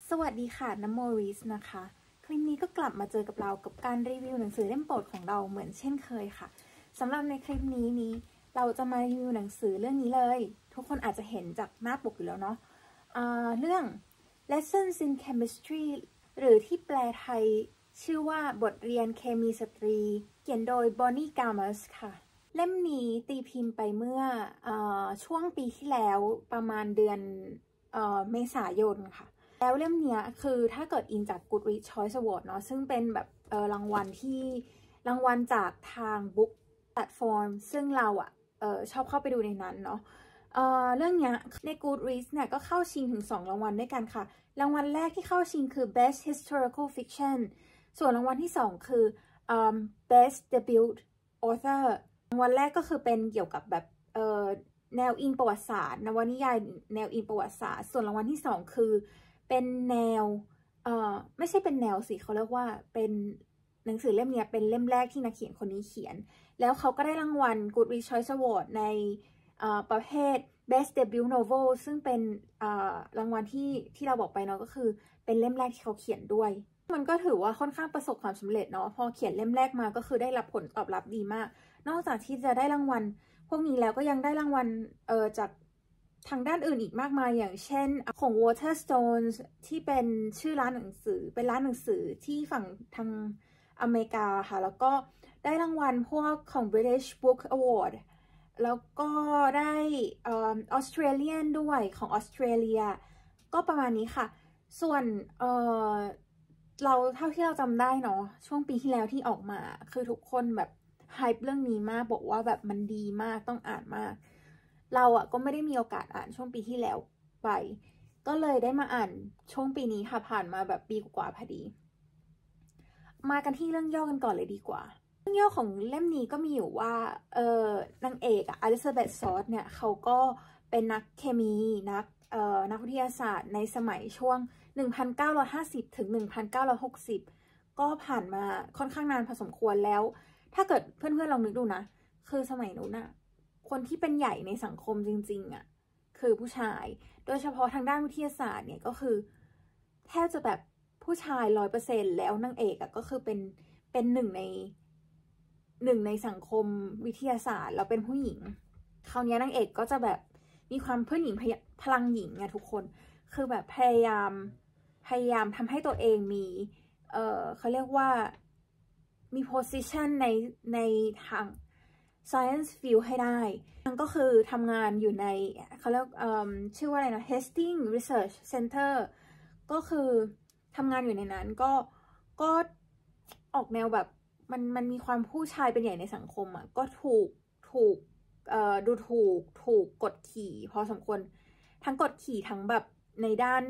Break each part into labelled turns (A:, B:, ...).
A: สวัสดีค่ะน้ำโมริสนะคะคลิปนี้ก็กลับมาเจอกับเรากับการรีวิวหนังสือเล่มโปรดของเราเหมือนเช่นเคยค่ะสำหรับในคลิปนี้เราจะมารีวิวหนังสือเรื่องนี้เลยทุกคนอาจจะเห็นจากหน้าปกอยู่แล้วเนาะเรื่อง Lessons in Chemistry หรือที่แปลไทยชื่อว่าบทเรียนเคมีสตรีเขียนโดย Bonnie Garmus ค่ะเล่มนี้ตีพิมพ์ไปเมื่อช่วงปีที่แล้วประมาณเดือนเมษายนค่ะแล้วเล่มนี้คือถ้าเกิดอิงจาก Goodreads Choice Award เนาะซึ่งเป็นแบบรางวัลจากทาง Book Platform ซึ่งเราชอบเข้าไปดูในนั้นเนาะเรื่องนี้ใน Goodreads เนี่ยก็เข้าชิงถึง2รางวัลด้วยกันค่ะรางวัลแรกที่เข้าชิงคือ Best Historical Fiction ส่วนรางวัลที่2คือBest Debut Author รางวัลแรกก็คือเป็นเกี่ยวกับแบบแนวอิงประวัติศาสตร์นวนิยายแนวอิงประวัติศาสตร์ส่วนรางวัลที่2คือเป็นแนวไม่ใช่เป็นแนวสิเขาเรียกว่าเป็นหนังสือเล่มนี้เป็นเล่มแรกที่นักเขียนคนนี้เขียนแล้วเขาก็ได้รางวัล Goodreads Choice Award ในประเภท Best Debut Novel ซึ่งเป็นรางวัลที่เราบอกไปเนาะก็คือเป็นเล่มแรกที่เขาเขียนด้วยมันก็ถือว่าค่อนข้างประสบความสำเร็จเนาะพอเขียนเล่มแรกมาก็คือได้รับผลตอบรับดีมากนอกจากที่จะได้รางวัลพวกนี้แล้วก็ยังได้รางวัลจากทางด้านอื่นอีกมากมายอย่างเช่นของ Waterstones ที่เป็นชื่อร้านหนังสือเป็นร้านหนังสือที่ฝั่งทางอเมริกาค่ะแล้วก็ได้รางวัลพวกของ British Book Award แล้วก็ได้Australian ด้วยของออสเตรเลียก็ประมาณนี้ค่ะส่วนเราเท่าที่เราจำได้เนาะช่วงปีที่แล้วที่ออกมาคือทุกคนแบบไฮป์เรื่องนี้มากบอกว่าแบบมันดีมากต้องอ่านมากเราก็ไม่ได้มีโอกาสอ่านช่วงปีที่แล้วไปก็เลยได้มาอ่านช่วงปีนี้ค่ะผ่านมาแบบปีกว่าพอดีมากันที่เรื่องย่อกันก่อนเลยดีกว่าเรื่องย่อของเล่มนี้ก็มีอยู่ว่านางเอกอลิซาเบธซอสเนี่ยเขาก็เป็นนักเคมีนักวิทยาศาสตร์ในสมัยช่วง1950 ถึง 1960 ก็ผ่านมาค่อนข้างนานพอสมควรแล้วถ้าเกิดเพื่อนๆลองนึกดูนะคือสมัยนู้นคนที่เป็นใหญ่ในสังคมจริงๆคือผู้ชายโดยเฉพาะทางด้านวิทยาศาสตร์เนี่ยก็คือแทบจะแบบผู้ชาย100%แล้วนางเอกก็คือเป็นหนึ่งในสังคมวิทยาศาสตร์แล้วเป็นผู้หญิงคราวนี้นางเอกก็จะแบบมีความเพื่อนหญิงพลังหญิงทุกคนคือแบบพยายามทำให้ตัวเองมีเขาเรียกว่ามี position ในทาง science field ให้ได้นั่นก็คือทำงานอยู่ในเขาเรียกชื่อว่าอะไรนะ Hastings Research Center ก็คือทำงานอยู่ในนั้นก็ออกแนวแบบมันมีความผู้ชายเป็นใหญ่ในสังคมก็ถูกดูถูกกดขี่พอสมควรทั้งกดขี่ทั้งแบบในด้าน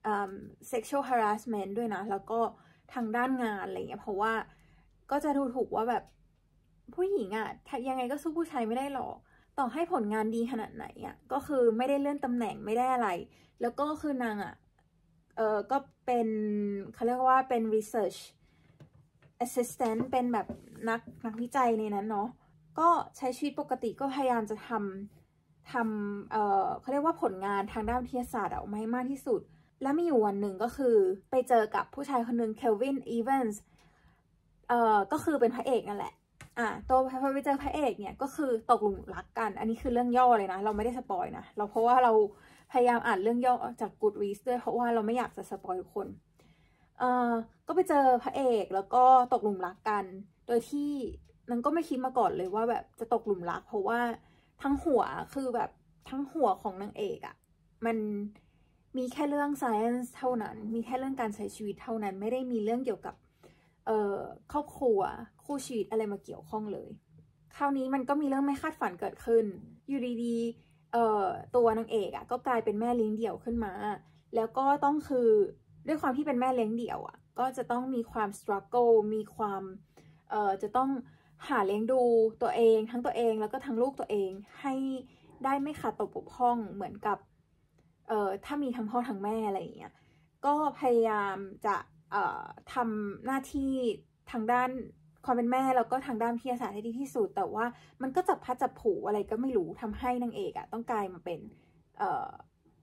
A: sexual harassment ด้วยนะแล้วก็ทางด้านงานอะไรเงี้ยเพราะว่าก็จะดูถูกว่าแบบผู้หญิงยังไงก็สู้ผู้ชายไม่ได้หรอกต่อให้ผลงานดีขนาดไหนก็คือไม่ได้เลื่อนตำแหน่งไม่ได้อะไรแล้วก็คือนางก็เป็นเขาเรียกว่าเป็น research assistant เป็นแบบนักวิจัยในนั้นเนาะก็ใช้ชีวิตปกติก็พยายามจะทำเขาเรียกว่าผลงานทางด้านวิทยาศาสตร์ออกมาให้มากที่สุดและมีอยู่วันหนึ่งก็คือไปเจอกับผู้ชายคนหนึ่งเคลวินอีแวนส์ก็คือเป็นพระเอกนั่นแหละตัวพอไปเจอพระเอกเนี่ยก็คือตกหลุมรักกันอันนี้คือเรื่องย่อเลยนะเราไม่ได้สปอยนะเพราะว่าเราพยายามอ่านเรื่องย่อจาก Goodreads ด้วยเพราะว่าเราไม่อยากจะสปอยทุกคนก็ไปเจอพระเอกแล้วก็ตกหลุมรักกันโดยที่นางก็ไม่คิดมาก่อนเลยว่าแบบจะตกหลุมรักเพราะว่าทั้งหัวคือแบบทั้งหัวของนางเอกมันมีแค่เรื่อง science เท่านั้นมีแค่เรื่องการใช้ชีวิตเท่านั้นไม่ได้มีเรื่องเกี่ยวกับครอบครัวคู่ชีวิตอะไรมาเกี่ยวข้องเลยคราวนี้มันก็มีเรื่องไม่คาดฝันเกิดขึ้นอยู่ดีๆตัวนางเอกก็กลายเป็นแม่เลี้ยงเดี่ยวขึ้นมาแล้วก็ต้องคือด้วยความที่เป็นแม่เลี้ยงเดี่ยวก็จะต้องมีความ struggle มีความจะต้องหาเลี้ยงดูตัวเองทั้งตัวเองแล้วก็ทั้งลูกตัวเองให้ได้ไม่ขาดตกบกพร่องเหมือนกับถ้ามีทั้งพ่อทั้งแม่อะไรอย่างเงี้ยก็พยายามจะทำหน้าที่ทางด้านความเป็นแม่แล้วก็ทางด้านวิทยาศาสตร์ให้ดีที่สุดแต่ว่ามันก็จับพัดจับผูอะไรก็ไม่รู้ทำให้นางเอกต้องกลายมาเป็นค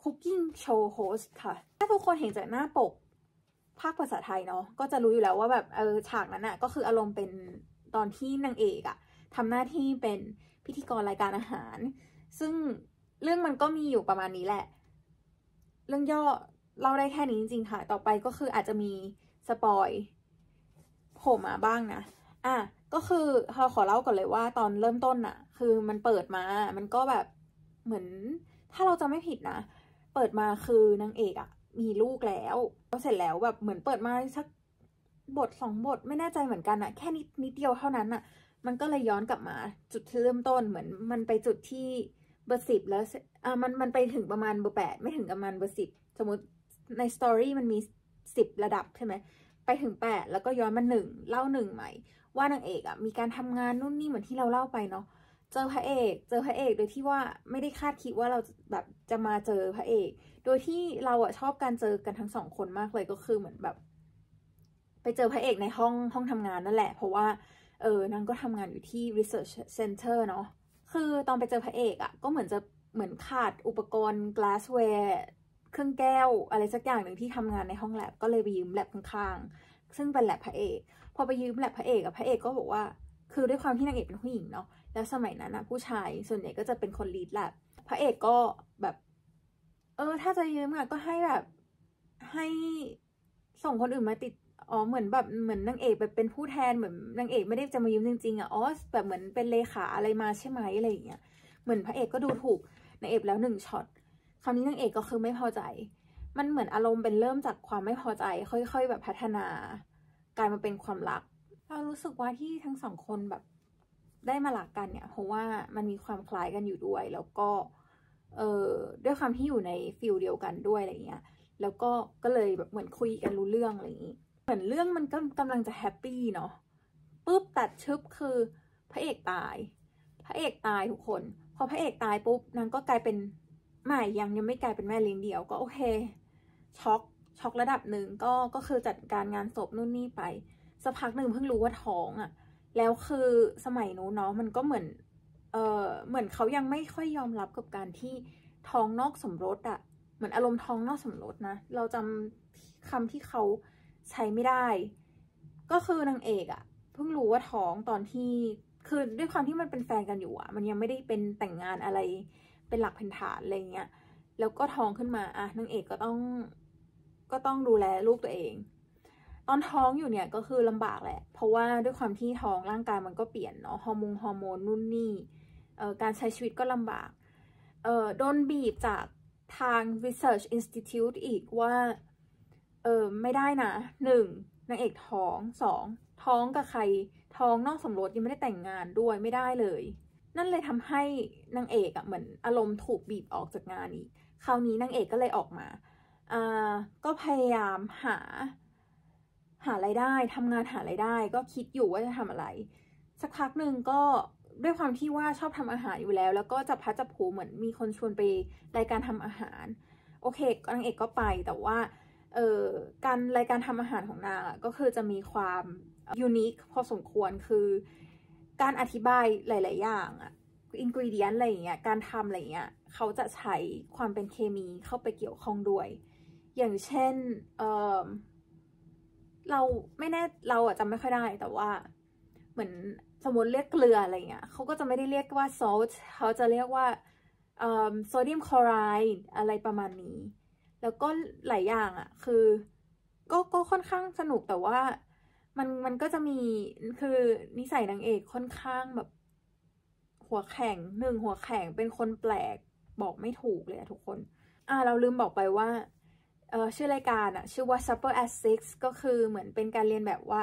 A: Cooking Show Host ค่ะถ้าทุกคนเห็นจากหน้าปกภาคภาษาไทยเนาะก็จะรู้อยู่แล้วว่าแบบฉากนั้นอะก็คืออารมณ์เป็นตอนที่นางเอกอะทำหน้าที่เป็นพิธีกรรายการอาหารซึ่งเรื่องมันก็มีอยู่ประมาณนี้แหละเรื่องย่อเล่าได้แค่นี้จริงๆค่ะต่อไปก็คืออาจจะมีสปอยโผล่มาบ้างนะก็คือขอเล่าก่อนเลยว่าตอนเริ่มต้นอะคือมันเปิดมามันก็แบบเหมือนถ้าเราจะไม่ผิดนะเปิดมาคือนางเอกอะมีลูกแล้วเสร็จแล้วแบบเหมือนเปิดมาสักบท2 บทไม่แน่ใจเหมือนกันอะแค่นิดเดียวเท่านั้นอะมันก็เลยย้อนกลับมาจุดที่เริ่มต้นเหมือนมันไปจุดที่เบอร์10แล้วมันไปถึงประมาณเบอร์8ไม่ถึงประมาณเบอร์10สมมติในสตอรี่มันมี10ระดับใช่ไหมไปถึง8แล้วก็ย้อนมา1เล่า1ใหม่ว่านางเอกอะมีการทำงานนู่นนี่เหมือนที่เราเล่าไปเนาะเจอพระเอกโดยที่ว่าไม่ได้คาดคิดว่าเราแบบจะมาเจอพระเอกโดยที่เราอะชอบการเจอกันทั้ง2 คนมากเลยก็คือเหมือนแบบไปเจอพระเอกในห้องทำงานนั่นแหละเพราะว่านางก็ทำงานอยู่ที่ research center เนาะคือตอนไปเจอพระเอกอะก็เหมือนขาดอุปกรณ์ glassware เครื่องแก้วอะไรสักอย่างหนึ่งที่ทำงานในห้องแลบก็เลยไปยืมแลบข้างๆซึ่งเป็นแลบพระเอกพอไปยืมแลบพระเอกพระเอกก็บอกว่าคือด้วยความที่นางเอกเป็นผู้หญิงเนาะแล้วสมัยนั้นนะผู้ชายส่วนใหญ่ก็จะเป็นคนลีดแลบพระเอกก็แบบถ้าจะยืมอะก็ให้แบบให้ส่งคนอื่นมาติดเหมือนแบบเหมือนนางเอกแบบเป็นผู้แทนเหมือนนางเอกไม่ได้จะมายืมจริงๆอะแบบเหมือนเป็นเลขาอะไรมาใช่ไหมอะไรอย่างเงี้ยเหมือนพระเอกก็ดูถูกนางเอกแล้ว1 ช็อตคราวนี้นางเอกก็คือไม่พอใจมันเหมือนอารมณ์เป็นเริ่มจากความไม่พอใจค่อยๆแบบพัฒนากลายมาเป็นความรักเรารู้สึกว่าที่ทั้ง2 คนแบบได้มารักกันเนี่ยเพราะว่ามันมีความคล้ายกันอยู่ด้วยแล้วก็ด้วยความที่อยู่ในฟิลเดียวกันด้วยอะไรเงี้ยแล้วก็เลยแบบเหมือนคุยกันรู้เรื่องอะไรอย่างนี้เหมือนเรื่องมันก็กำลังจะแฮปปี้เนาะปุ๊บตัดชึบคือพระเอกตายทุกคนพอพระเอกตายปุ๊บนางก็กลายเป็นไม่ยังไม่กลายเป็นแม่เลี้ยงเดี่ยวก็โอเคช็อกระดับหนึ่งก็คือจัดการงานศพนู่นนี่ไปสักพักหนึ่งเพิ่งรู้ว่าท้องอะแล้วคือสมัยนู้นเนาะมันก็เหมือนเขายังไม่ค่อยยอมรับกับการที่ท้องนอกสมรสอะเหมือนอารมณ์ท้องนอกสมรสนะเราจำคำที่เขาใช้ไม่ได้ก็คือนางเอกอะเพิ่งรู้ว่าท้องตอนที่คือด้วยความที่มันเป็นแฟนกันอยู่อะมันยังไม่ได้เป็นแต่งงานอะไรเป็นหลักเป็นฐานอะไรเงี้ยแล้วก็ท้องขึ้นมานางเอกก็ต้องดูแลลูกตัวเองตอนท้องอยู่เนี่ยก็คือลำบากแหละเพราะว่าด้วยความที่ท้องร่างกายมันก็เปลี่ยนเนาะฮอร์โมนนู่นนี่การใช้ชีวิตก็ลำบากโดนบีบจากทาง Research Institute อีกว่าไม่ได้นะ1นางเอกท้อง2ท้องกับใครท้องนอกสมรสยังไม่ได้แต่งงานด้วยไม่ได้เลยนั่นเลยทำให้นางเอกเหมือนอารมณ์ถูกบีบออกจากงานอีกคราวนี้นางเอกก็เลยออกมาก็พยายามหารายได้ทำงานหารายได้ก็คิดอยู่ว่าจะทำอะไรสักพักหนึ่งก็ด้วยความที่ว่าชอบทำอาหารอยู่แล้วก็จับพลัดจับผลูเหมือนมีคนชวนไปรายการทำอาหารโอเคนางเอกก็ไปแต่ว่าการรายการทำอาหารของนางก็คือจะมีความยูนิคพอสมควรคือการอธิบายหลายๆอย่างอินกรีเดียนอะไรอย่างเงี้ยการทำอะไรอย่างเงี้ยเขาจะใช้ความเป็นเคมีเข้าไปเกี่ยวข้องด้วยอย่างเช่นเราไม่แน่เราจำไม่ค่อยได้แต่ว่าเหมือนสมมติเรียกเกลืออะไรเงี้ยเขาก็จะไม่ได้เรียกว่า salt เขาจะเรียกว่าsodium chloride อะไรประมาณนี้แล้วก็หลายอย่างคือก็ค่อนข้างสนุกแต่ว่ามันก็จะมีคือนิสัยนางเอกค่อนข้างแบบหัวแข็งหัวแข็งเป็นคนแปลกบอกไม่ถูกเลยทุกคนเราลืมบอกไปว่าชื่อรายการชื่อว่า Supper at 6ก็คือเหมือนเป็นการเรียนแบบว่า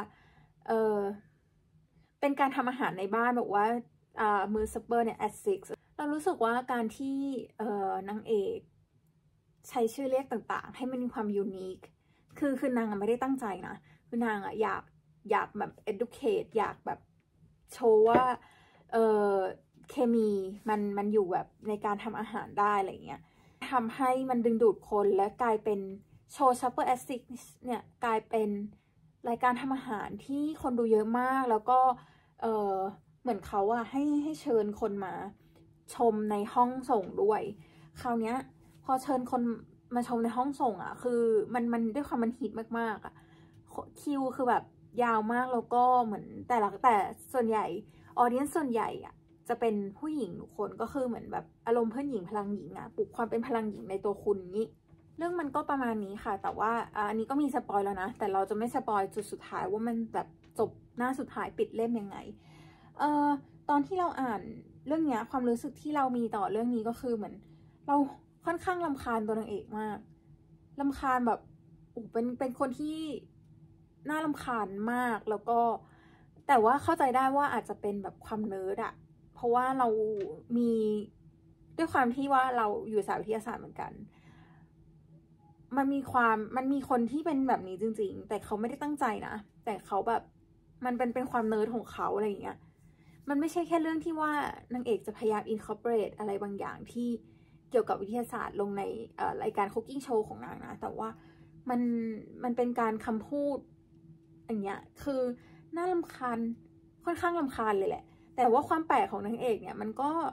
A: เป็นการทำอาหารในบ้านบอกว่ามื้อ Supper เนี่ย at 6เรารู้สึกว่าการที่นางเอกใช้ชื่อเรียกต่างๆให้มันมีความยูนิคคือนางไม่ได้ตั้งใจนะคือนางอยากแบบ educate อยากแบบโชว์ว่าเคมีมันอยู่แบบในการทำอาหารได้อะไรเงี้ยทำให้มันดึงดูดคนและกลายเป็นโชว์ Supper at 6เนี่ยกลายเป็นรายการทำอาหารที่คนดูเยอะมากแล้วก็เหมือนเขาให้เชิญคนมาชมในห้องส่งด้วยคราวนี้พอเชิญคนมาชมในห้องส่งอ่ะคือมันด้วยความมันฮิตมากๆอ่ะคิวคือแบบยาวมากแล้วก็เหมือนแต่ส่วนใหญ่ออเดียนส่วนใหญ่อ่ะจะเป็นผู้หญิงทุกคนก็คือเหมือนแบบอารมณ์เพื่อนหญิงพลังหญิงอ่ะปลุกความเป็นพลังหญิงในตัวคุณนี้เรื่องมันก็ประมาณนี้ค่ะแต่ว่าอันนี้ก็มีสปอยแล้วนะแต่เราจะไม่สปอยจุดสุดท้ายว่ามันแบบจบหน้าสุดท้ายปิดเล่มยังไงตอนที่เราอ่านเรื่องเนี้ยความรู้สึกที่เรามีต่อเรื่องนี้ก็คือเหมือนเราค่อนข้างรำคาญตัวนางเอกมากรำคาญแบบเป็นคนที่น่ารำคาญมากแล้วก็แต่ว่าเข้าใจได้ว่าอาจจะเป็นแบบความเนิร์ดอะเพราะว่าเรามีด้วยความที่ว่าเราอยู่สายวิทยาศาสตร์เหมือนกันมันมีคนที่เป็นแบบนี้จริงๆแต่เขาไม่ได้ตั้งใจนะแต่เขาแบบมันเป็นความเนิร์ดของเขาอะไรอย่างเงี้ยมันไม่ใช่แค่เรื่องที่ว่านางเอกจะพยายาม incorporate อะไรบางอย่างที่เกี่ยวกับวิทยาศาสตร์ลงในรายการ cooking show ของนางนะแต่ว่ามันเป็นการคำพูดอย่างเงี้ยคือน่ารำคาญค่อนข้างรำคาญเลยแหละแต่ว่าความแปลกของนางเอกเนี่ยมัน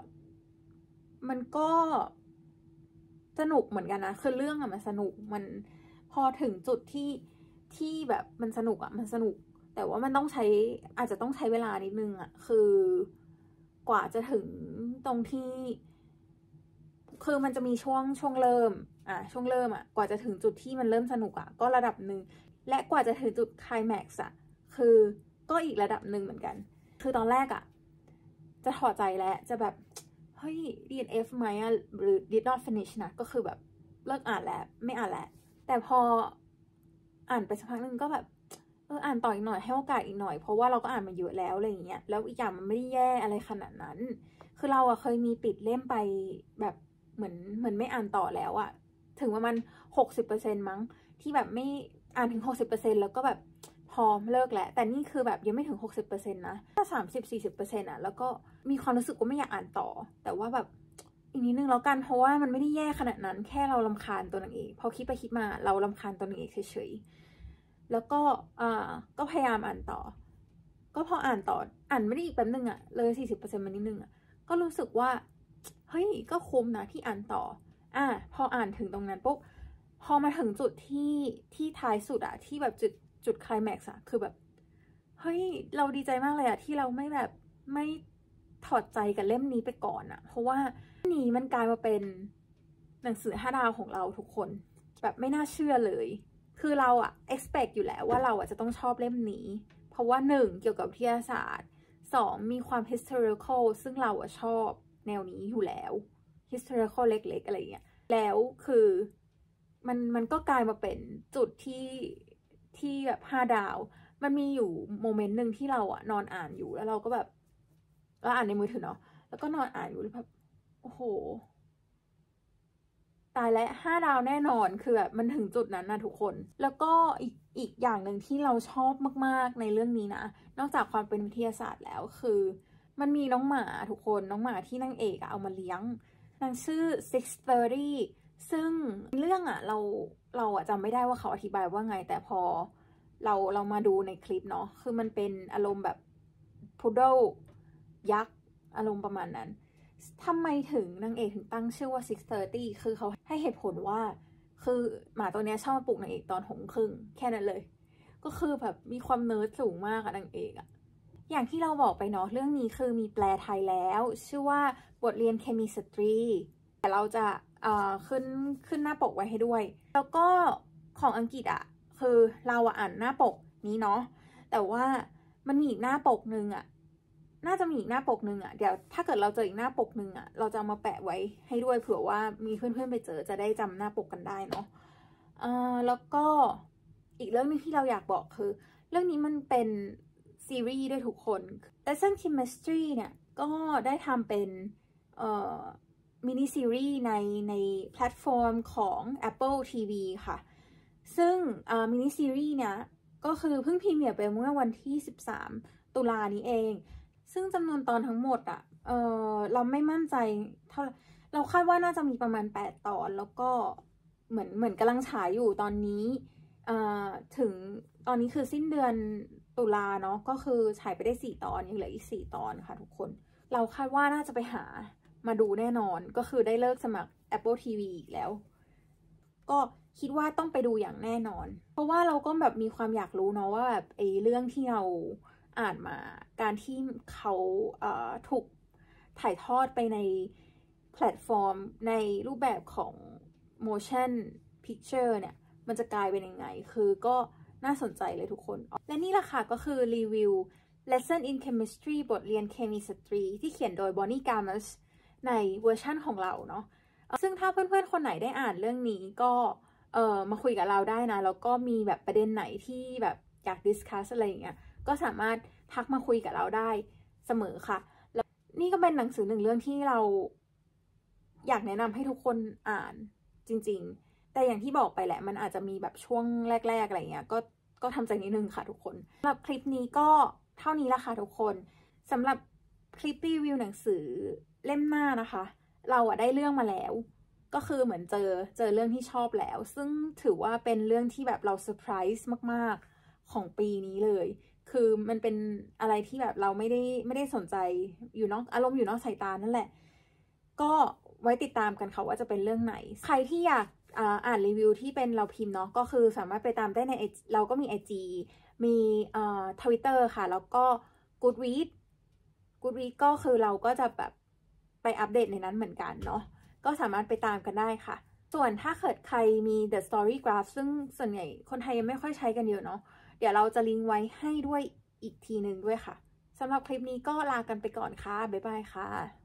A: ก็สนุกเหมือนกันนะคือเรื่องอะมันสนุกมันพอถึงจุดที่แบบมันสนุกอะมันสนุกแต่ว่ามันต้องอาจจะต้องใช้เวลานิดนึงอะคือกว่าจะถึงตรงที่คือมันจะมีช่วงเริ่มช่วงเริ่มกว่าจะถึงจุดที่มันเริ่มสนุกก็ระดับหนึ่งและกว่าจะถึงจุดไคลแม็กซ์คือก็อีกระดับหนึ่งเหมือนกันคือตอนแรกจะถอดใจแล้วจะแบบเฮ้ย DNF ไหมหรือ did not finish นะก็คือแบบเลิกอ่านแล้วไม่อ่านแล้วแต่พออ่านไปสักพักนึงก็แบบอ่านต่ออีกหน่อยให้โอกาสอีกหน่อยเพราะว่าเราก็อ่านมาเยอะแล้วอะไรอย่างเงี้ยแล้วอีกอย่างมันไม่ได้แย่อะไรขนาดนั้นคือเราเคยมีปิดเล่มไปแบบเหมือนไม่อ่านต่อแล้วถึงประมาณ 60% มั้งที่แบบไม่อ่านถึง 60% แล้วก็แบบพอเลิกแล้วแต่นี่คือแบบยังไม่ถึง 60% นะถ้า 30-40% แล้วก็มีความรู้สึกว่าไม่อยากอ่านต่อแต่ว่าแบบอีกนิดนึงแล้วกันเพราะว่ามันไม่ได้แย่ขนาดนั้นแค่เรารำคาญตัวนางเอกพอคิดไปคิดมาเรารำคาญตัวนางเอกเฉยๆแล้วก็พยายามอ่านต่อก็พออ่านต่ออ่านไม่ได้อีกแป๊บนึงเลย 40% มานิดนึงก็รู้สึกว่าเฮ้ยก็คุ้มนะที่อ่านต่อพออ่านถึงตรงนั้นปุ๊บพอมาถึงจุดที่ท้ายสุดที่แบบจุดไคลแม็กซ์คือแบบเฮ้ยเราดีใจมากเลยที่เราไม่ถอดใจกับเล่มนี้ไปก่อนเพราะว่านี้มันกลายมาเป็นหนังสือ5 ดาวของเราทุกคนแบบไม่น่าเชื่อเลยคือเราexpect อยู่แล้วว่าเราจะต้องชอบเล่มนี้เพราะว่า1เกี่ยวกับวิทยาศาสตร์2มีความ historical ซึ่งเราชอบแนวนี้อยู่แล้ว historical เล็กๆอะไรเงี้ยแล้วคือมันก็กลายมาเป็นจุดที่แบบ5 ดาวมันมีอยู่โมเมนต์หนึ่งที่เรานอนอ่านอยู่แล้วเราก็แบบเราอ่านในมือถือเนาะแล้วก็นอนอ่านอยู่แล้วแบบโอ้โหตายแล้ว5 ดาวแน่นอนคือแบบมันถึงจุดนั้นนะทุกคนแล้วก็อีกอย่างหนึ่งที่เราชอบมากๆในเรื่องนี้นะนอกจากความเป็นวิทยาศาสตร์แล้วคือมันมีน้องหมาทุกคนน้องหมาที่นางเอกเอามาเลี้ยงนางชื่อ 630ซึ่งเรื่องเราจำไม่ได้ว่าเขาอธิบายว่าไงแต่พอเรามาดูในคลิปเนาะคือมันเป็นอารมณ์แบบพุดเดิลยักษ์อารมณ์ประมาณนั้นทำไมถึงนางเอกถึงตั้งชื่อว่า630คือเขาให้เหตุผลว่าคือหมาตัวนี้ชอบมาปลุกนางเอกตอน 6:30แค่นั้นเลยก็คือแบบมีความเนิร์ดสูงมากนางเอกอย่างที่เราบอกไปเนาะเรื่องนี้คือมีแปลไทยแล้วชื่อว่าบทเรียนเคมีสตรีแต่เราจะขึ้นหน้าปกไว้ให้ด้วยแล้วก็ของอังกฤษคือเราอ่านหน้าปกนี้เนาะแต่ว่ามันมีอีกหน้าปกนึงน่าจะมีอีกหน้าปกนึงเดี๋ยวถ้าเกิดเราเจออีกหน้าปกนึงเราจะเอามาแปะไว้ให้ด้วยเผื่อว่ามีเพื่อนๆไปเจอจะได้จำหน้าปกกันได้เนาะแล้วก็อีกเรื่องนึงที่เราอยากบอกคือเรื่องนี้มันเป็นซีรีส์ด้วยทุกคน Lesson Chemistry เนี่ยก็ได้ทำเป็นมินิซีรีส์ในแพลตฟอร์มของ Apple TV ค่ะซึ่งมินิซีรีส์เนี่ยก็คือเพิ่งพรีเมียร์ไปเมื่อวันที่13 ตุลานี้เองซึ่งจำนวนตอนทั้งหมดเราไม่มั่นใจเท่าเราคาดว่าน่าจะมีประมาณ8 ตอนแล้วก็เหมือนกำลังฉายอยู่ตอนนี้ถึงตอนนี้คือสิ้นเดือนตุลาเนาะก็คือฉายไปได้4 ตอนยังเหลืออีก4 ตอนค่ะทุกคนเราคาดว่าน่าจะไปหามาดูแน่นอนก็คือได้เลิกสมัคร Apple TV อีกแล้วก็คิดว่าต้องไปดูอย่างแน่นอนเพราะว่าเราก็แบบมีความอยากรู้เนาะว่าแบบเรื่องที่เราอ่านมาการที่เขาถูกถ่ายทอดไปในแพลตฟอร์มในรูปแบบของ motion picture เนี่ยมันจะกลายเป็นยังไงคือก็น่าสนใจเลยทุกคนและนี่แหละค่ะก็คือรีวิว Lesson in Chemistry บทเรียนเคมีสตรีที่เขียนโดย Bonnie Garmus ในเวอร์ชั่นของเราเนาะซึ่งถ้าเพื่อนๆคนไหนได้อ่านเรื่องนี้ก็มาคุยกับเราได้นะแล้วก็มีแบบประเด็นไหนที่แบบอยากดิสคัสอะไรอย่างเงี้ยก็สามารถทักมาคุยกับเราได้เสมอค่ะแล้วนี่ก็เป็นหนังสือหนึ่งเรื่องที่เราอยากแนะนำให้ทุกคนอ่านจริงๆแต่อย่างที่บอกไปแหละมันอาจจะมีแบบช่วงแรกๆอะไรเงี้ยก็ทำใจนิดนึงค่ะทุกคนสำหรับคลิปนี้ก็เท่านี้ละค่ะทุกคนสำหรับคลิปรีวิวหนังสือเล่มหน้านะคะเราได้เรื่องมาแล้วก็คือเหมือนเจอเรื่องที่ชอบแล้วซึ่งถือว่าเป็นเรื่องที่แบบเราเซอร์ไพรส์มากๆของปีนี้เลยคือมันเป็นอะไรที่แบบเราไม่ได้สนใจอยู่นอกอารมณ์อยู่นอกสายตานั่นแหละก็ไว้ติดตามกันค่ะว่าจะเป็นเรื่องไหนใครที่อยากอ่านรีวิวที่เป็นเราพิมพ์เนาะก็คือสามารถไปตามได้ในเราก็มี IG มีTwitter ค่ะแล้วก็ Goodreads ก็คือเราก็จะแบบไปอัปเดตในนั้นเหมือนกันเนาะก็สามารถไปตามกันได้ค่ะส่วนถ้าเกิดใครมี The Story Graph ซึ่งส่วนใหญ่คนไทยยังไม่ค่อยใช้กันเยอะเนาะเดี๋ยวเราจะลิงก์ไว้ให้ด้วยอีกทีหนึ่งด้วยค่ะสำหรับคลิปนี้ก็ลากันไปก่อนค่ะบ๊ายบายค่ะ